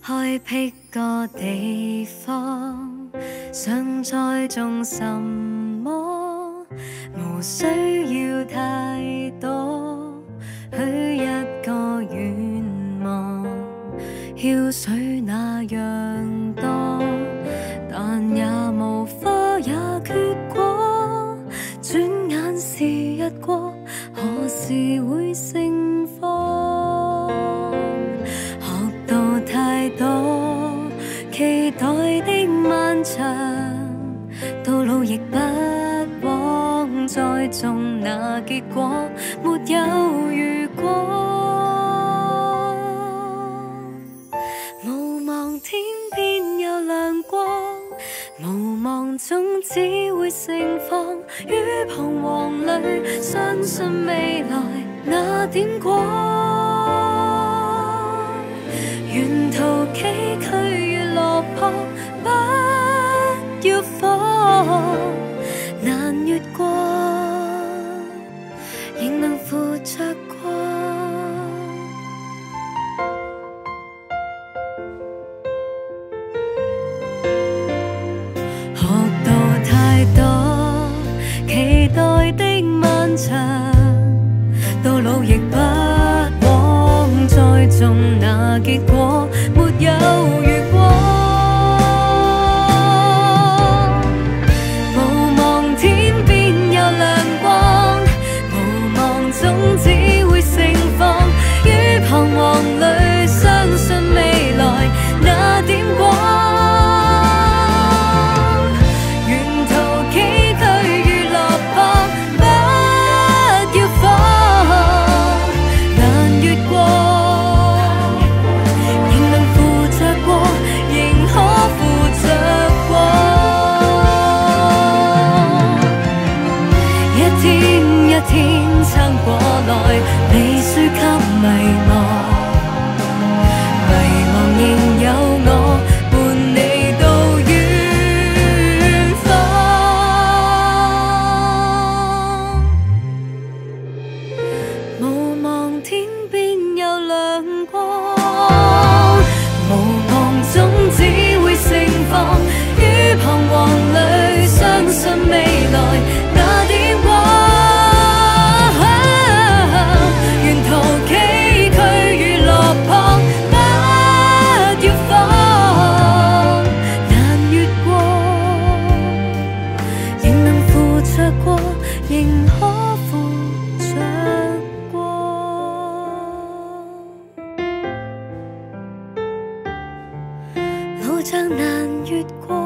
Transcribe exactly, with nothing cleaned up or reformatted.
開闢個地方，想栽種什麼，無需要太多，許一個願望，澆水那樣多，但也無花也缺果，轉眼是日過，何時會盛放？學到太多，期待的漫長，到老亦不枉栽種那結果，沒有如果。無望天邊有亮光，無望種子會盛放，於彷徨裏相信未來那點光。沿途崎嶇與落魄，不要慌，難越過，仍能扶着過。學到太多，期待的漫長，到老亦不枉栽種那結果，沒有如果。無望天邊有亮光，無望種子會盛放，於彷徨裏相信未來那點光。天撐過來，你輸給迷茫，迷茫仍有我伴你到遠方。無望天邊有亮光，無望種子會盛放，於彷徨裏相信未來那點光。仍可扶着過，路障難越過。